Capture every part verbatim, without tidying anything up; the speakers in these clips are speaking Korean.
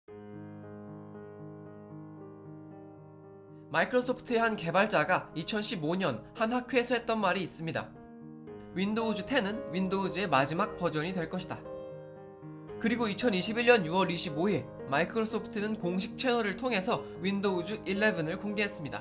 마이크로소프트의 한 개발자가 이천십오 년 한 학회에서 했던 말이 있습니다. 윈도우즈 텐은 윈도우즈의 마지막 버전이 될 것이다. 그리고 이천이십일 년 유월 이십오일 마이크로소프트는 공식 채널을 통해서 윈도우즈 십일을 공개했습니다.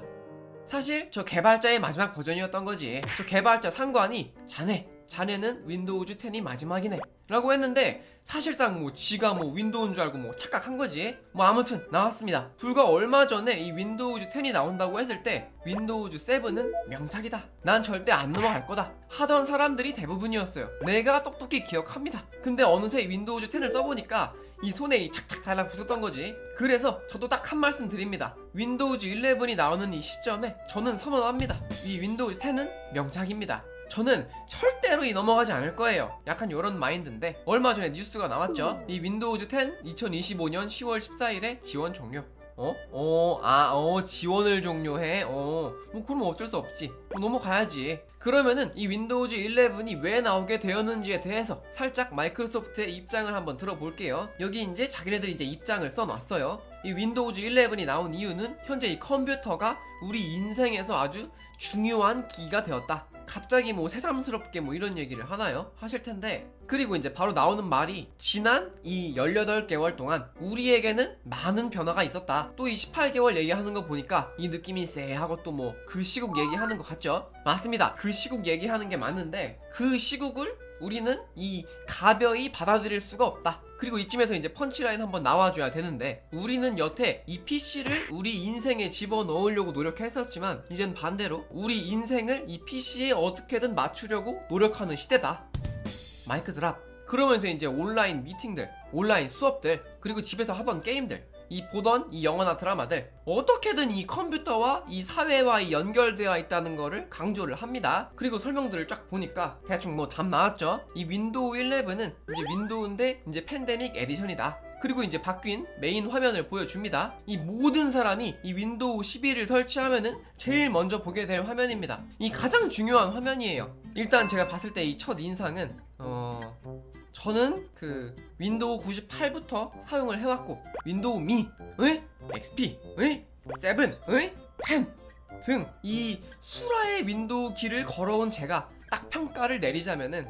사실 저 개발자의 마지막 버전이었던 거지. 저 개발자 상관이 자네, 자네는 윈도우즈 텐이 마지막이네 라고 했는데, 사실상 뭐 지가 뭐 윈도우인 줄 알고 뭐 착각한 거지. 뭐 아무튼 나왔습니다. 불과 얼마 전에 이 윈도우즈 텐이 나온다고 했을 때 윈도우즈 칠은 명작이다, 난 절대 안 넘어갈 거다 하던 사람들이 대부분이었어요. 내가 똑똑히 기억합니다. 근데 어느새 윈도우즈 텐을 써보니까 이 손에 이 착착 달라붙었던 거지. 그래서 저도 딱 한 말씀 드립니다. 윈도우즈 십일이 나오는 이 시점에 저는 선언합니다. 이 윈도우즈 텐은 명작입니다. 저는 절대로 이 넘어가지 않을 거예요. 약간 요런 마인드인데, 얼마 전에 뉴스가 나왔죠. 이 윈도우즈 텐 이천이십오 년 시월 십사일에 지원 종료. 어? 어, 아, 어, 지원을 종료해? 어, 뭐, 그럼 어쩔 수 없지. 뭐 넘어가야지. 그러면은 이 윈도우즈 십일이 왜 나오게 되었는지에 대해서 살짝 마이크로소프트의 입장을 한번 들어볼게요. 여기 이제 자기네들이 이제 입장을 써놨어요. 이 윈도우즈 십일이 나온 이유는 현재 이 컴퓨터가 우리 인생에서 아주 중요한 기기가 되었다. 갑자기 뭐 새삼스럽게 뭐 이런 얘기를 하나요? 하실 텐데, 그리고 이제 바로 나오는 말이 지난 이 십팔 개월 동안 우리에게는 많은 변화가 있었다. 또 이 십팔 개월 얘기하는 거 보니까 이 느낌이 쎄하고 또 뭐 그 시국 얘기하는 것 같죠? 맞습니다. 그 시국 얘기하는 게 맞는데, 그 시국을 우리는 이 가벼이 받아들일 수가 없다. 그리고 이쯤에서 이제 펀치라인 한번 나와줘야 되는데, 우리는 여태 이 피씨를 우리 인생에 집어넣으려고 노력했었지만 이젠 반대로 우리 인생을 이 피씨에 어떻게든 맞추려고 노력하는 시대다. 마이크 드랍. 그러면서 이제 온라인 미팅들, 온라인 수업들, 그리고 집에서 하던 게임들, 이 보던 이 영화나 드라마들, 어떻게든 이 컴퓨터와 이 사회와 이 연결되어 있다는 거를 강조를 합니다. 그리고 설명들을 쫙 보니까 대충 뭐 답 나왔죠. 이 윈도우 십일은 이제 윈도우인데 이제 팬데믹 에디션이다. 그리고 이제 바뀐 메인 화면을 보여줍니다. 이 모든 사람이 이 윈도우 십일을 설치하면은 제일 먼저 보게 될 화면입니다. 이 가장 중요한 화면이에요. 일단 제가 봤을 때 이 첫 인상은 어... 저는 그 윈도우 구십팔부터 사용을 해왔고, 윈도우 미, 에? 엑스피, 에? 칠, 에? 텐 등 이 수라의 윈도우 키를 걸어온 제가 딱 평가를 내리자면은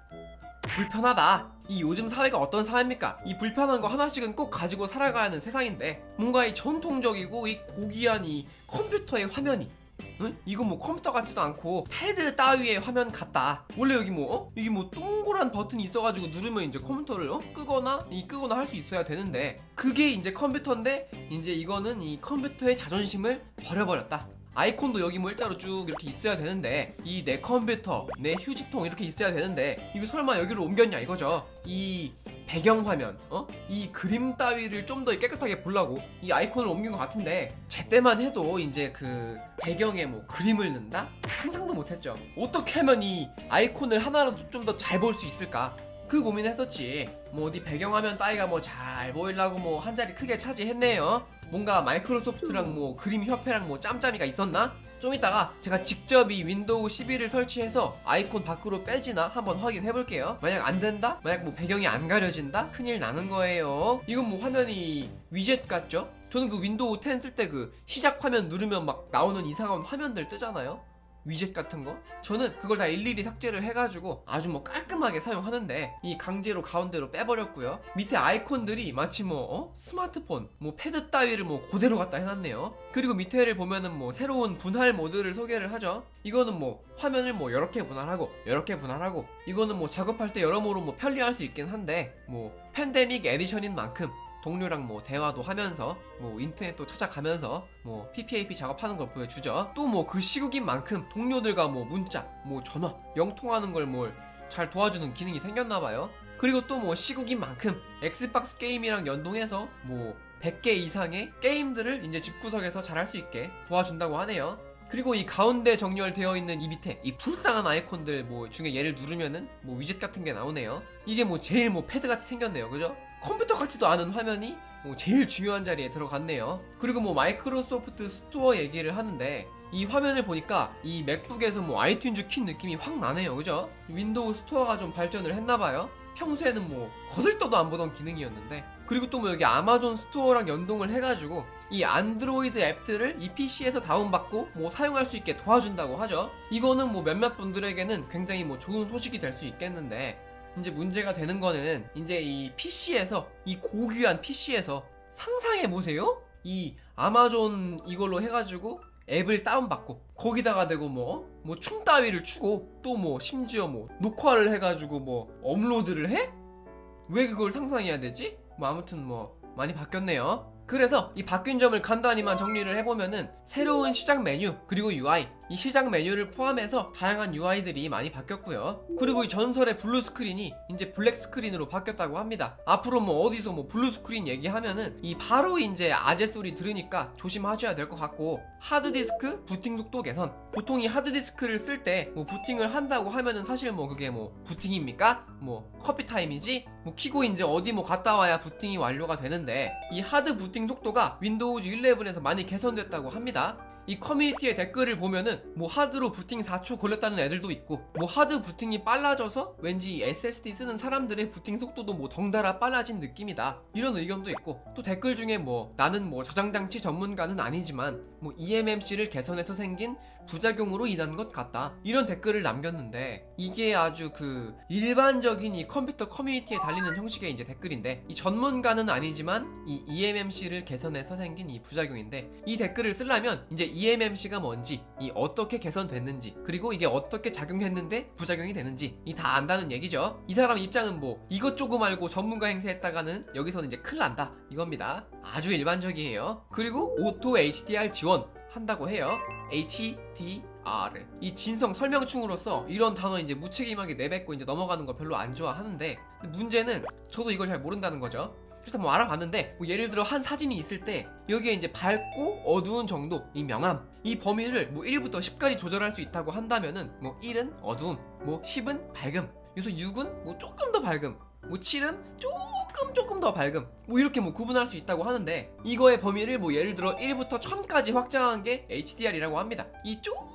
불편하다. 이 요즘 사회가 어떤 사회입니까? 이 불편한 거 하나씩은 꼭 가지고 살아가야 하는 세상인데, 뭔가 이 전통적이고 이 고귀한 이 컴퓨터의 화면이, 응? 이거 뭐 컴퓨터 같지도 않고 패드 따위의 화면 같다. 원래 여기 뭐 어? 여기 뭐 동그란 버튼이 있어가지고 누르면 이제 컴퓨터를 어? 끄거나 이 끄거나 할 수 있어야 되는데, 그게 이제 컴퓨터인데 이제 이거는 이 컴퓨터의 자존심을 버려버렸다. 아이콘도 여기 뭐 일자로 쭉 이렇게 있어야 되는데, 이 내 컴퓨터, 내 휴지통 이렇게 있어야 되는데, 이거 설마 여기로 옮겼냐 이거죠. 이 배경화면, 어? 이 그림 따위를 좀 더 깨끗하게 보려고 이 아이콘을 옮긴 것 같은데, 제 때만 해도 이제 그 배경에 뭐 그림을 넣는다? 상상도 못했죠. 어떻게 하면 이 아이콘을 하나라도 좀 더 잘 볼 수 있을까? 그 고민했었지. 뭐 어디 배경화면 따위가 뭐 잘 보이려고 뭐 한 자리 크게 차지했네요. 뭔가 마이크로소프트랑 뭐 그림 협회랑 뭐 짬짬이가 있었나? 좀 이따가 제가 직접 이 윈도우 십일을 설치해서 아이콘 밖으로 빼지나 한번 확인해 볼게요. 만약 안 된다? 만약 뭐 배경이 안 가려진다? 큰일 나는 거예요. 이건 뭐 화면이 위젯 같죠? 저는 그 윈도우 텐 쓸 때 그 시작 화면 누르면 막 나오는 이상한 화면들 뜨잖아요? 위젯 같은 거? 저는 그걸 다 일일이 삭제를 해가지고 아주 뭐 깔끔하게 사용하는데, 이 강제로 가운데로 빼버렸고요. 밑에 아이콘들이 마치 뭐 어? 스마트폰, 뭐 패드 따위를 뭐 그대로 갖다 해놨네요. 그리고 밑에를 보면은 뭐 새로운 분할 모드를 소개를 하죠. 이거는 뭐 화면을 뭐 이렇게 분할하고 이렇게 분할하고, 이거는 뭐 작업할 때 여러모로 뭐 편리할 수 있긴 한데, 뭐 팬데믹 에디션인 만큼 동료랑 뭐 대화도 하면서 뭐 인터넷도 찾아가면서 뭐 피피에이피 작업하는 걸 보여주죠. 또 뭐 그 시국인 만큼 동료들과 뭐 문자, 뭐 전화, 영통하는 걸 뭘 잘 도와주는 기능이 생겼나봐요. 그리고 또 뭐 시국인 만큼 엑스박스 게임이랑 연동해서 뭐 백 개 이상의 게임들을 이제 집구석에서 잘 할 수 있게 도와준다고 하네요. 그리고 이 가운데 정렬되어 있는 이 밑에 이 불쌍한 아이콘들 뭐 중에 얘를 누르면은 뭐 위젯 같은 게 나오네요. 이게 뭐 제일 뭐 패드같이 생겼네요. 그죠? 컴퓨터 같지도 않은 화면이 뭐 제일 중요한 자리에 들어갔네요. 그리고 뭐 마이크로소프트 스토어 얘기를 하는데, 이 화면을 보니까 이 맥북에서 뭐 아이튠즈 킨 느낌이 확 나네요. 그죠? 윈도우 스토어가 좀 발전을 했나봐요. 평소에는 뭐 거들떠도 안 보던 기능이었는데 그리고 또 뭐 여기 아마존 스토어랑 연동을 해가지고 이 안드로이드 앱들을 이 피시에서 다운받고 뭐 사용할 수 있게 도와준다고 하죠. 이거는 뭐 몇몇 분들에게는 굉장히 뭐 좋은 소식이 될 수 있겠는데, 이제 문제가 되는 거는 이제 이 피시에서, 이 고귀한 피시에서 상상해보세요? 이 아마존 이걸로 해가지고 앱을 다운받고 거기다가 대고 뭐 뭐 충 따위를 추고 또 뭐 심지어 뭐 녹화를 해가지고 뭐 업로드를 해? 왜 그걸 상상해야 되지? 뭐 아무튼 뭐 많이 바뀌었네요. 그래서 이 바뀐 점을 간단히만 정리를 해보면은 새로운 시작 메뉴 그리고 유아이, 이 시작 메뉴를 포함해서 다양한 유아이들이 많이 바뀌었고요. 그리고 이 전설의 블루 스크린이 이제 블랙 스크린으로 바뀌었다고 합니다. 앞으로 뭐 어디서 뭐 블루 스크린 얘기하면은 이 바로 이제 아재 소리 들으니까 조심하셔야 될 것 같고, 하드디스크 부팅 속도 개선. 보통 이 하드디스크를 쓸 때 뭐 부팅을 한다고 하면은 사실 뭐 그게 뭐 부팅입니까? 뭐 커피 타임이지? 뭐 키고 이제 어디 뭐 갔다 와야 부팅이 완료가 되는데, 이 하드 부팅 속도가 윈도우즈 일레븐에서 많이 개선됐다고 합니다. 이 커뮤니티의 댓글을 보면은 뭐 하드로 부팅 사 초 걸렸다는 애들도 있고, 뭐 하드 부팅이 빨라져서 왠지 에스에스디 쓰는 사람들의 부팅 속도도 뭐 덩달아 빨라진 느낌이다, 이런 의견도 있고, 또 댓글 중에 뭐 나는 뭐 저장장치 전문가는 아니지만 뭐 이엠엠씨를 개선해서 생긴 부작용으로 인한 것 같다, 이런 댓글을 남겼는데, 이게 아주 그 일반적인 이 컴퓨터 커뮤니티에 달리는 형식의 이제 댓글인데, 이 전문가는 아니지만 이 이엠엠씨를 개선해서 생긴 이 부작용인데, 이 댓글을 쓰려면 이제 이엠엠씨가 뭔지, 이 어떻게 개선됐는지, 그리고 이게 어떻게 작용했는데 부작용이 되는지 이 다 안다는 얘기죠. 이 사람 입장은 뭐 이것 조금 알고 전문가 행세했다가는 여기서는 이제 큰일 난다, 이겁니다. 아주 일반적이에요. 그리고 오토 에이치디알 지원 한다고 해요. 에이치디알. 이 진성 설명충으로서 이런 단어 이제 무책임하게 내뱉고 이제 넘어가는 거 별로 안 좋아하는데, 문제는 저도 이걸 잘 모른다는 거죠. 그래서 뭐 알아봤는데, 뭐 예를 들어 한 사진이 있을 때 여기에 이제 밝고 어두운 정도, 이 명암, 이 범위를 뭐 일부터 십까지 조절할 수 있다고 한다면은 뭐 일은 어두움, 뭐 십은 밝음, 여기서 육은 뭐 조금 더 밝음, 뭐 칠은 조금 조금 더 밝음, 뭐 이렇게 뭐 구분할 수 있다고 하는데, 이거의 범위를 뭐 예를 들어 일부터 천까지 확장한 게 에이치디알이라고 합니다. 이 조금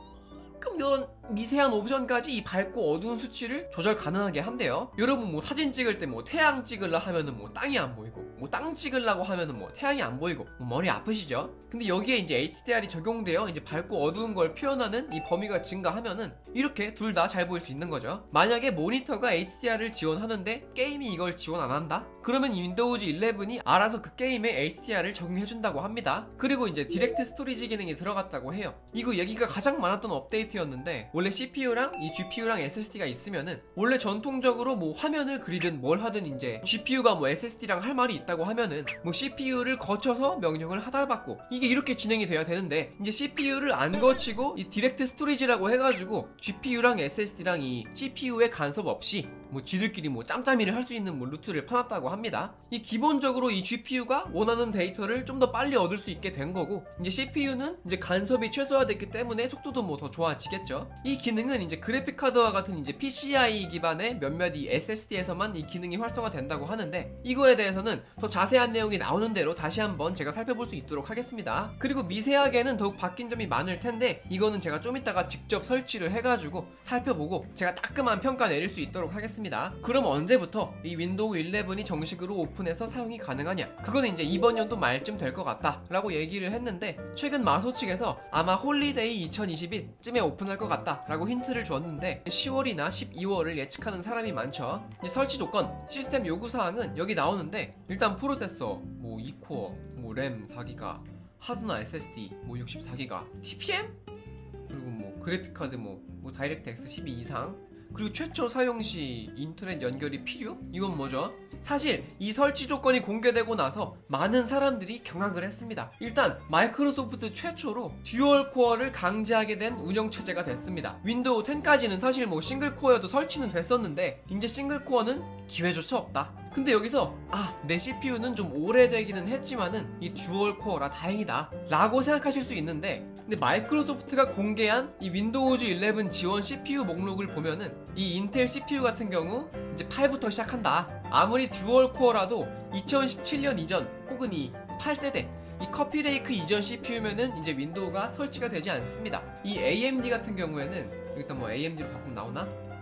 이런 미세한 옵션까지 이 밝고 어두운 수치를 조절 가능하게 한대요. 여러분 뭐 사진 찍을 때 뭐 태양 찍으려 하면은 뭐 땅이 안 보이고, 뭐 땅 찍으려고 하면은 뭐 태양이 안 보이고, 뭐 머리 아프시죠? 근데 여기에 이제 에이치디알이 적용되어 이제 밝고 어두운 걸 표현하는 이 범위가 증가하면은 이렇게 둘 다 잘 보일 수 있는 거죠. 만약에 모니터가 에이치디알을 지원하는데 게임이 이걸 지원 안 한다? 그러면 윈도우즈 일레븐이 알아서 그 게임에 에이치디알을 적용해준다고 합니다. 그리고 이제 디렉트 스토리지 기능이 들어갔다고 해요. 이거 얘기가 가장 많았던 업데이트였는데, 원래 씨피유랑 이 지피유랑 에스에스디가 있으면은 원래 전통적으로 뭐 화면을 그리든 뭘 하든 이제 지피유가 뭐 에스에스디랑 할 말이 있다고 하면은 뭐 씨피유를 거쳐서 명령을 하달받고 이게 이렇게 진행이 돼야 되는데, 이제 씨피유를 안 거치고 이 디렉트 스토리지라고 해가지고 지피유랑 에스에스디랑 이 씨피유의 간섭 없이 뭐 지들끼리 뭐 짬짬이를 할 수 있는 뭐 루트를 파놨다고 합니다. 이 기본적으로 이 지피유가 원하는 데이터를 좀 더 빨리 얻을 수 있게 된 거고, 이제 씨피유는 이제 간섭이 최소화됐기 때문에 속도도 뭐 더 좋아지겠죠. 이 기능은 이제 그래픽 카드와 같은 이제 피시아이 기반의 몇몇 이 에스에스디에서만 이 기능이 활성화된다고 하는데, 이거에 대해서는 더 자세한 내용이 나오는 대로 다시 한번 제가 살펴볼 수 있도록 하겠습니다. 그리고 미세하게는 더욱 바뀐 점이 많을 텐데, 이거는 제가 좀 이따가 직접 설치를 해가지고 살펴보고 제가 따끔한 평가 내릴 수 있도록 하겠습니다. 그럼 언제부터 이 윈도우 일레븐이 정식으로 오픈해서 사용이 가능하냐? 그거는 이제 이번 연도 말쯤 될 것 같다 라고 얘기를 했는데, 최근 마소 측에서 아마 홀리데이 이천이십일 쯤에 오픈할 것 같다 라고 힌트를 주었는데, 시월이나 십이월을 예측하는 사람이 많죠. 이제 설치 조건, 시스템 요구사항은 여기 나오는데, 일단 프로세서 뭐 이 코어, 뭐 램 사 기가, 하드나 에스에스디 뭐 육십사 기가, 티피엠? 그리고 뭐 그래픽카드 뭐, 뭐 다이렉트엑스 십이 이상, 그리고 최초 사용 시 인터넷 연결이 필요? 이건 뭐죠? 사실 이 설치 조건이 공개되고 나서 많은 사람들이 경악을 했습니다. 일단 마이크로소프트 최초로 듀얼 코어를 강제하게 된 운영체제가 됐습니다. 윈도우 텐까지는 사실 뭐 싱글 코어여도 설치는 됐었는데, 이제 싱글 코어는 기회조차 없다. 근데 여기서 아, 내 씨피유는 좀 오래되기는 했지만은 이 듀얼 코어라 다행이다 라고 생각하실 수 있는데, 근데 마이크로소프트가 공개한 이 윈도우즈 일레븐 지원 씨피유 목록을 보면은 이 인텔 씨피유 같은 경우 이제 팔부터 시작한다. 아무리 듀얼 코어라도 이천십칠 년 이전 혹은 이 팔 세대 이 커피레이크 이전 씨피유면은 이제 윈도우가 설치가 되지 않습니다. 이 에이엠디 같은 경우에는 일단 뭐 에이엠디로 바꾸면 나오나?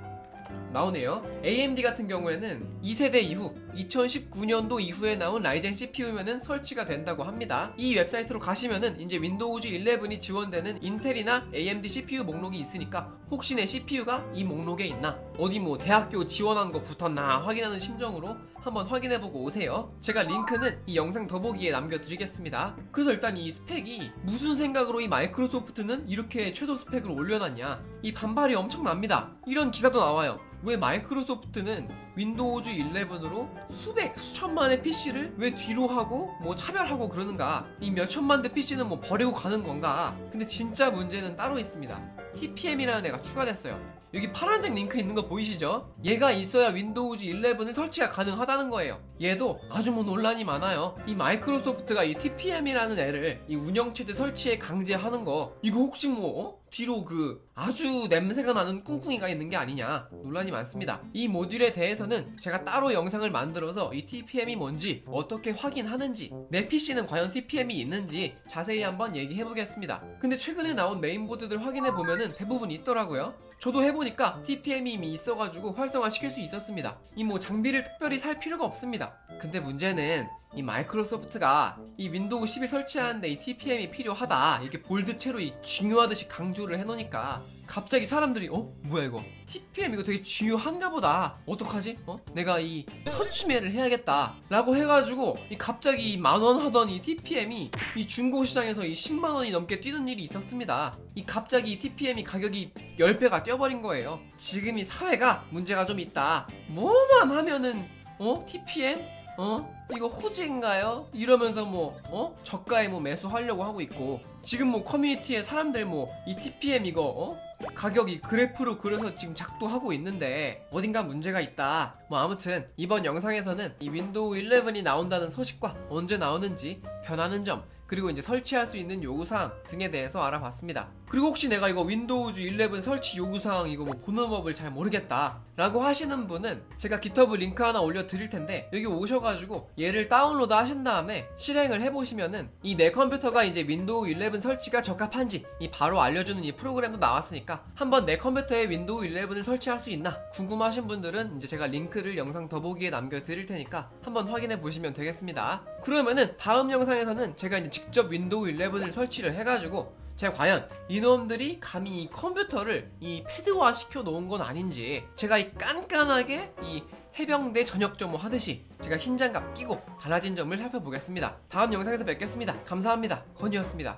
나오네요. 에이엠디 같은 경우에는 이 세대 이후 이천십구 년도 이후에 나온 라이젠 씨피유면은 설치가 된다고 합니다. 이 웹사이트로 가시면은 이제 윈도우즈 일레븐이 지원되는 인텔이나 에이엠디 씨피유 목록이 있으니까 혹시 내 씨피유가 이 목록에 있나, 어디 뭐 대학교 지원한 거 붙었나 확인하는 심정으로 한번 확인해보고 오세요. 제가 링크는 이 영상 더보기에 남겨드리겠습니다. 그래서 일단 이 스펙이 무슨 생각으로 이 마이크로소프트는 이렇게 최소 스펙을 올려놨냐, 이 반발이 엄청납니다. 이런 기사도 나와요. 왜 마이크로소프트는 윈도우즈 일레븐으로 수백, 수천만의 피씨를 왜 뒤로 하고 뭐 차별하고 그러는가, 이 몇천만 대 피씨는 뭐 버리고 가는 건가. 근데 진짜 문제는 따로 있습니다. 티피엠이라는 애가 추가됐어요. 여기 파란색 링크 있는 거 보이시죠? 얘가 있어야 윈도우즈 일레븐을 설치가 가능하다는 거예요. 얘도 아주 뭐 논란이 많아요. 이 마이크로소프트가 이 티피엠이라는 애를 이 운영체제 설치에 강제하는 거, 이거 혹시 뭐 어? 뒤로 그 아주 냄새가 나는 꿍꿍이가 있는 게 아니냐 논란이 많습니다. 이 모듈에 대해서는 제가 따로 영상을 만들어서 이 티피엠이 뭔지 어떻게 확인하는지, 내 피씨는 과연 티피엠이 있는지 자세히 한번 얘기해 보겠습니다. 근데 최근에 나온 메인보드들 확인해 보면은 대부분 있더라고요. 저도 해보니까 티피엠이 이미 있어가지고 활성화 시킬 수 있었습니다. 이 뭐 장비를 특별히 살 필요가 없습니다. 근데 문제는 이 마이크로소프트가 이 윈도우 십일 설치하는데 이 티피엠이 필요하다 이렇게 볼드체로 이 중요하듯이 강조를 해놓으니까 갑자기 사람들이 어? 뭐야 이거? 티피엠 이거 되게 중요한가 보다. 어떡하지? 어? 내가 이 현충예를 해야겠다 라고 해가지고 이 갑자기 만원 하던 이 티피엠이 이 중고시장에서 이 십만 원이 넘게 뛰는 일이 있었습니다. 이 갑자기 이 티피엠이 가격이 십 배가 뛰어버린 거예요. 지금 이 사회가 문제가 좀 있다. 뭐만 하면은 어? 티피엠? 어? 이거 호재인가요? 이러면서 뭐 어? 저가에 뭐 매수하려고 하고 있고, 지금 뭐 커뮤니티에 사람들 뭐 이 티피엠 이거 어? 가격이 그래프로 그려서 지금 작도하고 있는데 어딘가 문제가 있다. 뭐 아무튼 이번 영상에서는 이 윈도우 일레븐이 나온다는 소식과 언제 나오는지, 변하는 점, 그리고 이제 설치할 수 있는 요구사항 등에 대해서 알아봤습니다. 그리고 혹시 내가 이거 윈도우즈 일레븐 설치 요구사항 이거 뭐 보는 법을 잘 모르겠다 라고 하시는 분은 제가 깃허브 링크 하나 올려드릴 텐데 여기 오셔가지고 얘를 다운로드 하신 다음에 실행을 해보시면은 이 내 컴퓨터가 이제 윈도우 일레븐 설치가 적합한지 이 바로 알려주는 이 프로그램도 나왔으니까 한번 내 컴퓨터에 윈도우 일레븐을 설치할 수 있나 궁금하신 분들은 이제 제가 링크를 영상 더보기에 남겨드릴 테니까 한번 확인해 보시면 되겠습니다. 그러면은 다음 영상에서는 제가 이제 직접 윈도우 일레븐을 설치를 해가지고 제가 과연 이놈들이 감히 이 컴퓨터를 이 패드화 시켜 놓은 건 아닌지, 제가 이 깐깐하게 이 해병대 전역 점호 하듯이 제가 흰 장갑 끼고 달라진 점을 살펴보겠습니다. 다음 영상에서 뵙겠습니다. 감사합니다. 건이었습니다.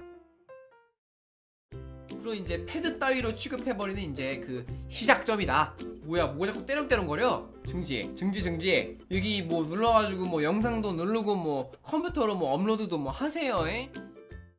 그리고 이제 패드 따위로 취급해버리는 이제 그 시작점이다. 뭐야, 뭐 자꾸 때렁때렁거려? 증지, 증지, 증지. 여기 뭐 눌러가지고 뭐 영상도 누르고 뭐 컴퓨터로 뭐 업로드도 뭐 하세요, 에?